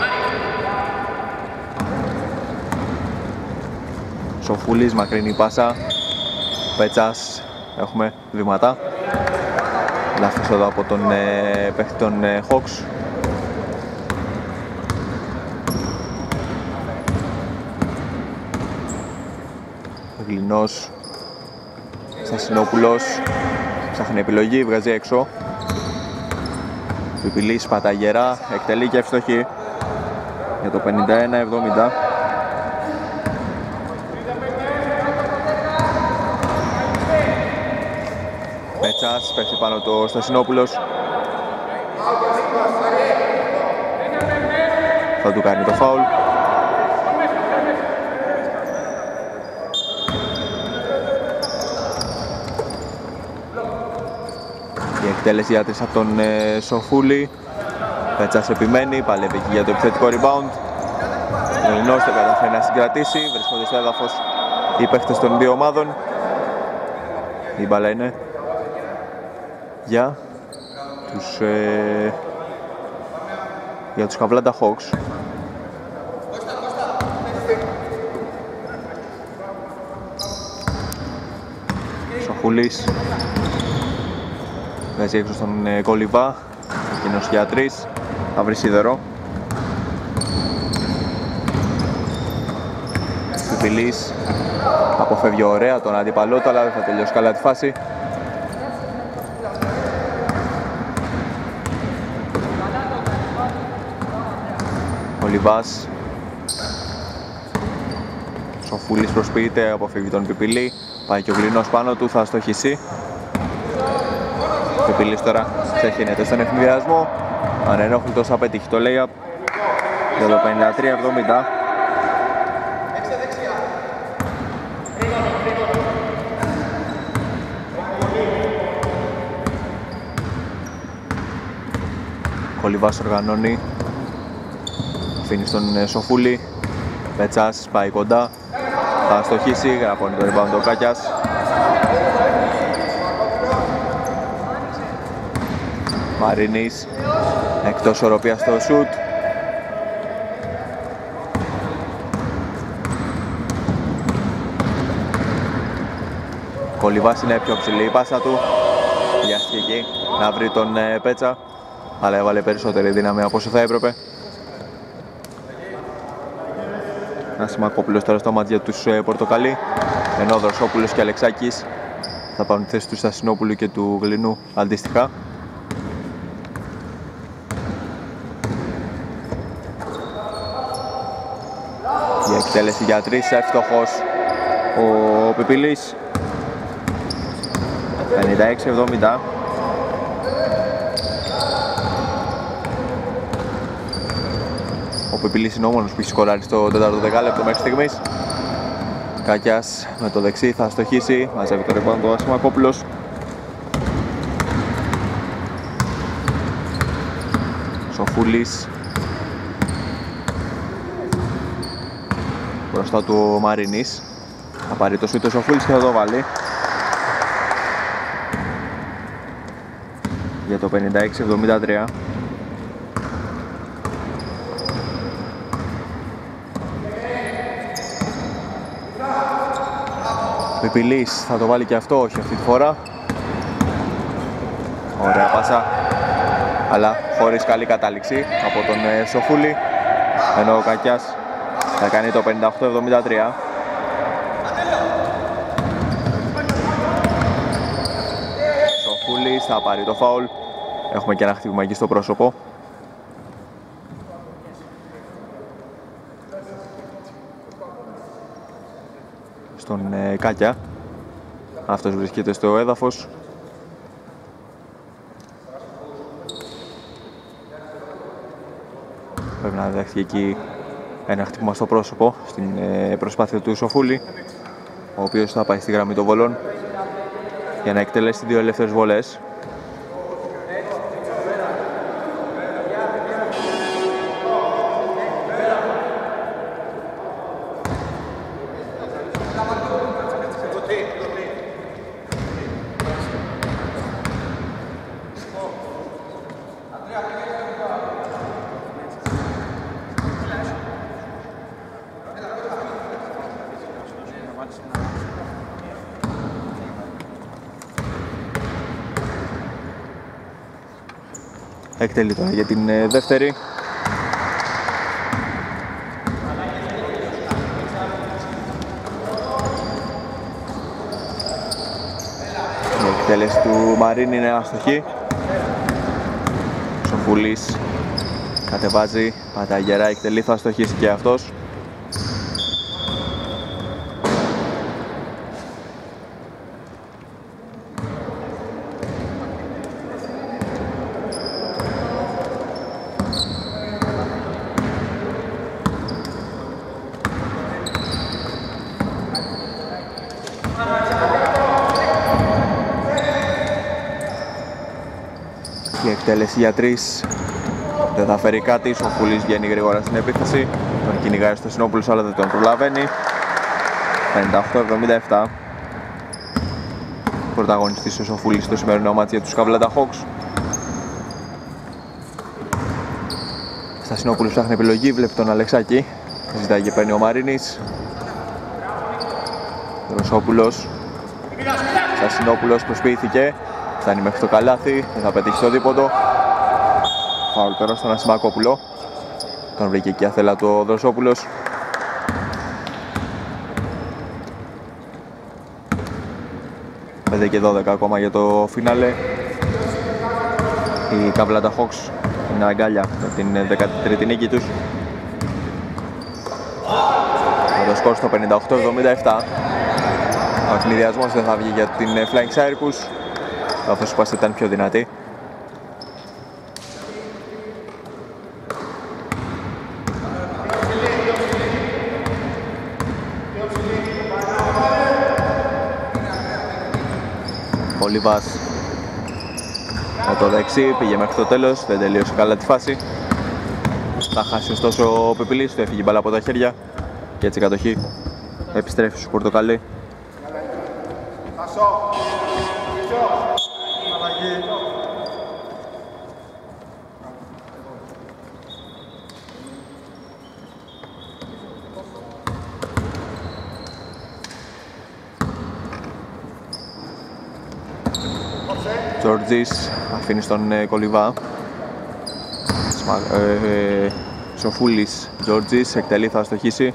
Σοφούλης, μακρινή πάσα. Πέτσας, έχουμε βήματα. Λάθος εδώ από τον ε, παίχτη των ε, Hawks. Γλινός. Στασινόπουλος ψάχνει επιλογή, βγάζει έξω. Πιπιλής παταγερά, εκτελεί και ευστοχή για το πενήντα ένα εβδομήντα. Πέτσας, πέφτει πάνω το Στασινόπουλος. Θα του κάνει το φάουλ. Η εκτέλεση για τρεις από τον ε, Σοφούλη. Πέτσας επιμένει, παλεύει εκεί για το επιθετικό rebound. Ο Λινός δεν καταφέρει να συγκρατήσει, βρίσκονται στο έδαφος οι παίχτες των δύο ομάδων. Η μπάλα είναι για τους, ε, για τους Χαβλάντα Hawks. Σοφούλης βγάζει έξω στον ε, Κολιβά, εκείνος για τρεις, θα βρει σίδερο. Πιπιλής αποφεύγει ωραία τον αντίπαλό του, αλλά δεν θα τελειώσει καλά τη φάση. Ο Λιβάς. Σοφούλης προσποιείται, αποφεύγει τον Πιπιλή. Πάει και ο Γλινός πάνω του, θα στοχίσει. Ο Πιπιλής τώρα ξεχύνεται στον ευνηδιασμό. Ανενόχλητος θα πετύχει το lay-up για το πενήντα τρία εβδομήντα. Κολιβάς οργανώνει, αφήνει στον Σοφούλη. Πετσάς πάει κοντά, θα στοχίσει, γραπώνει το rebound ο Κάκιας. Μαρινής εκτός οροπίας στο σουτ. Κολιβάς είναι πιο ψηλή η πάσα του, βιάστηκε εκεί να βρει τον Πέτσα, αλλά έβαλε περισσότερη δύναμη από όσο θα έπρεπε. Ασημακόπουλος τώρα στο μάτς για τους Πορτοκαλί, ενώ ο Δροσόπουλος και Αλεξάκης θα πάρουν τη θέση του Στασινόπουλου και του Γλινού αντίστοιχα. Η εκτέλεση για τρεις, εύστοχος ο Πιπιλής. πενήντα έξι εβδομήντα. Ο Πιπιλής είναι ο μόνος που έχει σκοράρει στο τέταρτο δεκάλεπτο μέχρι στιγμής. Κάκιας με το δεξί θα στοχίσει, μαζεύει το rebound ο Ασημακόπουλος. Σοφούλης. Μπροστά του ο Μαρινής. Θα πάρει το σούτ ο Σοφούλης και θα το βάλει. Για το πενήντα έξι εβδομήντα τρία. Πιπιλής θα το βάλει και αυτό, όχι αυτή τη φορά. Ωραία πάσα, αλλά χωρίς καλή κατάληξη από τον ε, Σοφούλη. Ενώ ο Κακιάς θα κάνει το πενήντα οκτώ εβδομήντα τρία. Σοφούλης θα πάρει το φάουλ. Έχουμε και ένα χτύπημα εκεί στο πρόσωπο. Στον ε, Κάκια. Αυτός βρίσκεται στο έδαφος. Πρέπει να δέχτηκε εκεί ένα χτύπημα στο πρόσωπο στην ε, προσπάθεια του Σοφούλη, ο οποίος θα πάει στη γραμμή των βολών για να εκτελέσει δύο ελεύθερες βολές. Εκτελεί τώρα για την ε, δεύτερη. εκτέλεση του Μαρίνη είναι άστοχη. Σοφούλης κατεβάζει, πατάει γερά, εκτελεί, θα αστοχίσει και αυτός. Η εκτέλεση για τρεις δεν θα φέρει κάτι. Ο Σοφούλης βγαίνει γρήγορα στην επίθεση. Τον κυνηγάει στο Συνόπουλος αλλά δεν τον προλαβαίνει. πενήντα οκτώ εβδομήντα επτά. Πρωταγωνιστής ο Σοφούλης στο σημερινό μάτι για τους Καβλάντα Hawks. Στασινόπουλος ψάχνει επιλογή, βλέπει τον Αλεξάκη. Ζητάει και παίρνει ο Μαρίνης. Δροσόπουλος. Στασινόπουλος προσποιήθηκε. Φτάνει μέχρι το καλάθι, δεν θα πετύχει το δίποντο. Φάουλ τώρα στον Ασημακόπουλο. Τον βρήκε εκεί αθέλα του ο Δροσόπουλος. πέντε και δώδεκα ακόμα για το φινάλε. Οι Καβλάντα Hawks είναι αγκάλια με την δέκατη τρίτη νίκη τους. Με το σκορ στο πενήντα οκτώ εβδομήντα επτά. Ο ευνηδιασμός δεν θα βγει για την Flying Circus, καθώς η πάση ήταν πιο δυνατή. Ο Λιβάς με το δεξί πήγε μέχρι το τέλος, δεν τελείωσε καλά τη φάση. Θα χάσει ωστόσο ο Πεπιλής, του έφυγε η μπάλα από τα χέρια και έτσι η κατοχή επιστρέφει στους Πορτοκαλί. Τζόρτζης αφήνει στον ε, Κολιβά. Ε, ε, Σοφούλης, Τζόρτζης, εκτελεί, θα αστοχίσει.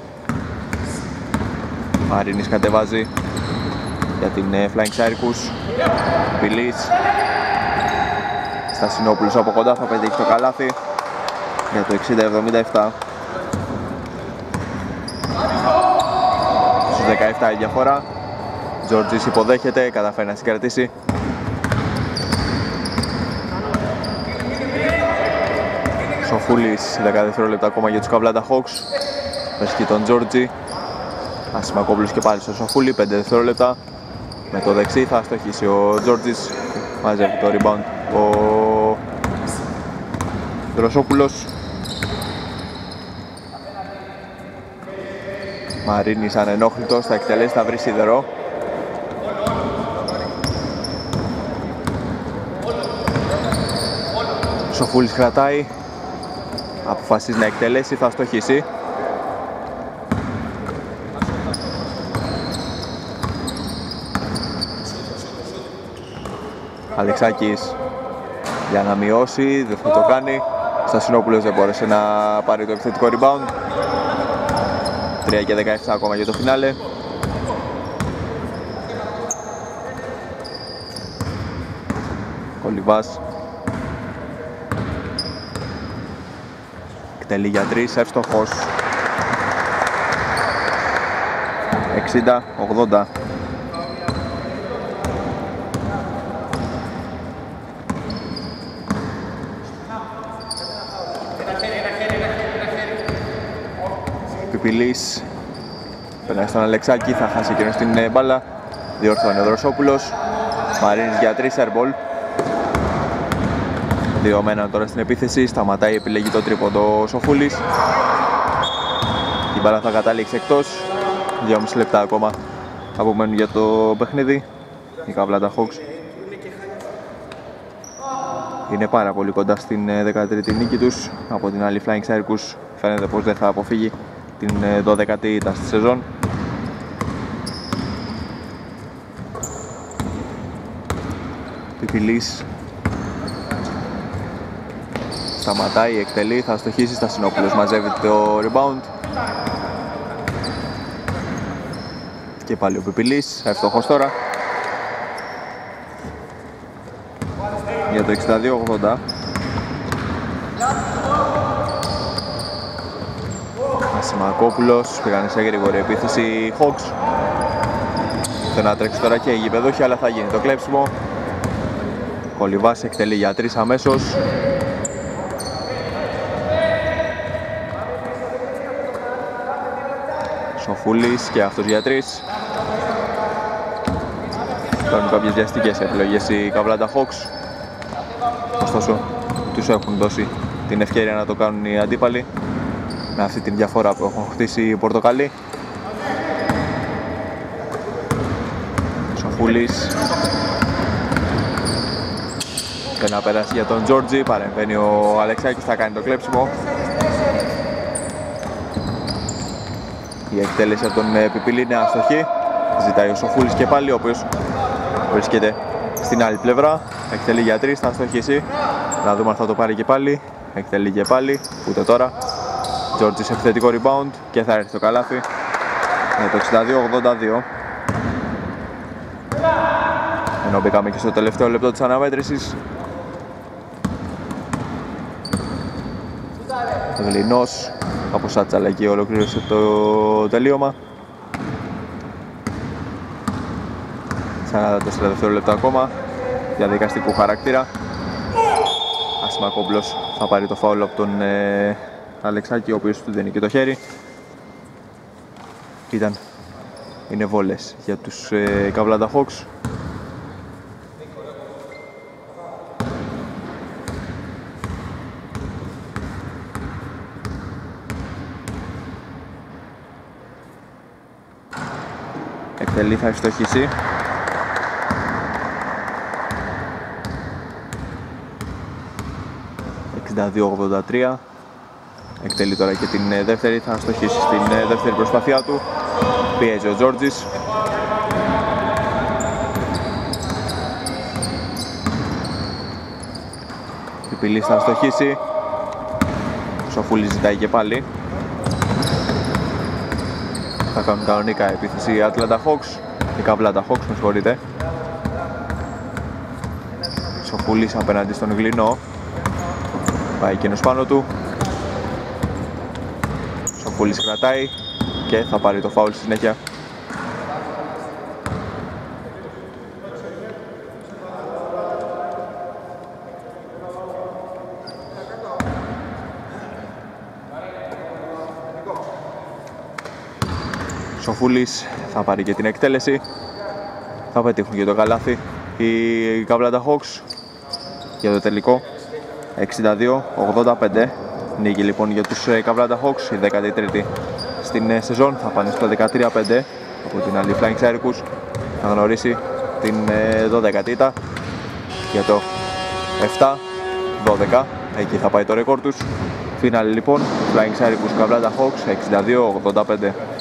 Μαρίνης κατεβάζει για την ε, Flying Circus. Πιλής. Στασινόπουλος από κοντά, θα πετύχει το καλάθι για το εξήντα εβδομήντα επτά. Στους δεκαεπτά η διαφορά. Τζόρτζης υποδέχεται, καταφέρει να συγκρατήσει. Σοφούλης, δέκα δευτερόλεπτα ακόμα για τους Καβλάντα Hawks. Βρίσκει τον Τζόρτζι. Ασημακόπουλος και πάλι στο Σοφούλη, πέντε δευτερόλεπτα. Με το δεξί θα αστοχίσει ο Τζόρτζης. Μαζεύει το rebound ο Δροσόπουλος. Μαρίνης ανενόχλητος, θα εκτελέσει, θα βρει σίδερο. Σοφούλης κρατάει. Αποφασίζει να εκτελέσει, θα στοχίσει. Αλεξάκης για να μειώσει, δεν θα το κάνει. Στασινόπουλος δεν μπόρεσε να πάρει το επιθετικό rebound. τρία και δεκαεπτά ακόμα για το φινάλε. Κολιβάς εκτελεί για τρεις, εύστοχος. εξήντα ογδόντα. Πιπιλής περνάει στον Αλεξάκη, θα χάσει εκείνος την μπάλα. Διορθώνει ο Δροσόπουλος. Μαρίνης για τρεις, airball. Δύο μένα τώρα στην επίθεση, σταματάει, επιλέγει το τρίποντο ο Σοφούλης. Η μπάλα θα καταλήξει εκτός. δυόμισι λεπτά ακόμα απομένουν για το παιχνίδι. Οι Καβλάντα Hawks είναι πάρα πολύ κοντά στην δεκατρίτη νίκη τους. Από την άλλη Flying Circus φαίνεται πως δεν θα αποφύγει την δωδεκάτη ήττα στη σεζόν. Πιπιλής σταματάει, εκτελεί, θα στοχίσει. Στασινόπουλος μαζεύει το rebound. Και πάλι ο Πιπιλής, εύστοχος τώρα. το εξήντα δύο ογδόντα. Ασημακόπουλος πήγανε σε γρήγορη επίθεση οι Hawks. Θέλει να τρέξει τώρα και η γηπεδούχη, αλλά θα γίνει το κλέψιμο. Κολυβάς εκτελεί για τρεις αμέσως. Σοφούλης και αυτός για τρεις. Κάνουν κάποιες βιαστικές επιλογές οι Καβλάντα Hawks. Ωστόσο, τους έχουν δώσει την ευκαιρία να το κάνουν οι αντίπαλοι με αυτή την διαφορά που έχουν χτίσει οι Πορτοκαλί. Σοφούλης θέλει να περάσει για τον Τζόρτζι, παρεμβαίνει ο Αλεξάκης, θα κάνει το κλέψιμο. Η εκτέλεση από τον Πιπίλη είναι αστοχή. Ζητάει ο Σοφούλης και πάλι, ο οποίος βρίσκεται στην άλλη πλευρά. Εκτελεί για τρεις, θα αστοχίσει. Να δούμε αν θα το πάρει και πάλι. Εκτελεί και πάλι, ούτε τώρα. Τζόρτζις επιθετικό rebound και θα έρθει το καλάθι με το εξήντα δύο ογδόντα δύο. Ενώ μπήκαμε και στο τελευταίο λεπτό της αναμέτρησης. Γλινός από Σάτσαλα εκεί ολοκλήρωσε το τελείωμα. σαράντα τέσσερα δευτερόλεπτα ακόμα διαδικαστικού χαρακτήρα. Ασημακόπουλος θα πάρει το φάουλ από τον ε, Αλεξάκη, ο οποίος του δίνει και το χέρι. Ήταν, είναι βόλες για τους ε, Καβλάντα Hawks. Εκτελεί, θα ευστοχίσει. εξήντα δύο ογδόντα τρία. Εκτελεί τώρα και την δεύτερη, θα αστοχίσει στην δεύτερη προσπάθειά του. Πιέζει ο Τζόρτζις. Πιπιλής θα αστοχίσει. Σοφούλης ζητάει και πάλι. Θα κάνουν κανονικά επίθεση οι Atlanta Hawks. Οι Καβλάντα Hawks, με συγχωρείτε. Σοφούλης απέναντι στον Γλινό. Πάει εκείνος πάνω του. Σοφούλης κρατάει και θα πάρει το φάουλ στη συνέχεια. Σοφούλης θα πάρει και την εκτέλεση. Θα πετύχουν και το καλάθι οι Καβλάντα Hawks για το τελικό εξήντα δύο ογδόντα πέντε. Νίκη λοιπόν για τους Καβλάντα Hawks, η δέκατη τρίτη στην σεζόν. Θα πάνε στο δεκατρία πέντε. Από την άλλη Flying Circus θα γνωρίσει την δώδεκατη ήττα για το επτά δώδεκα. Εκεί θα πάει το ρεκόρ τους. Φίναλ λοιπόν, Flying Circus Καβλάντα Hawks εξήντα δύο ογδόντα πέντε.